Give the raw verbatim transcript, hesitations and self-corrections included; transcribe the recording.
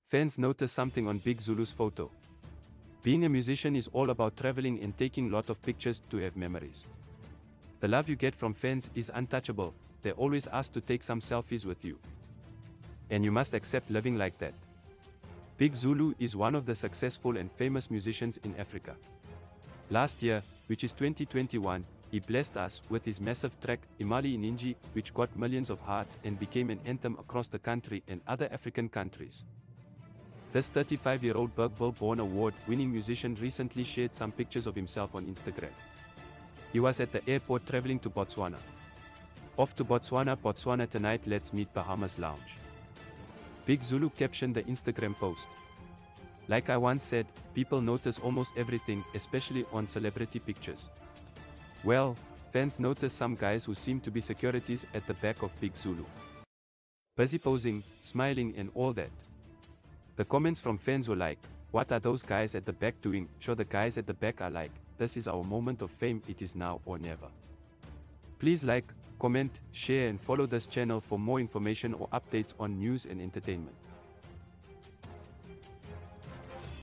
Fans notice something on Big Zulu's photo. Being a musician is all about traveling and taking lot of pictures to have memories. The love you get from fans is untouchable. They always ask to take some selfies with you. And you must accept living like that. Big Zulu is one of the successful and famous musicians in Africa. Last year, which is twenty twenty-one, he blessed us with his massive track, Imali Iningi, which got millions of hearts and became an anthem across the country and other African countries. This thirty-five-year-old Bergville-born award-winning musician recently shared some pictures of himself on Instagram. He was at the airport traveling to Botswana. Off to Botswana, Botswana tonight, let's meet Bahamas Lounge. Big Zulu captioned the Instagram post. Like I once said, people notice almost everything, especially on celebrity pictures. Well, fans notice some guys who seem to be securities at the back of Big Zulu. Busy posing, smiling and all that. The comments from fans were like, what are those guys at the back doing? Sure, the guys at the back are like, this is our moment of fame, it is now or never. Please like, comment, share and follow this channel for more information or updates on news and entertainment.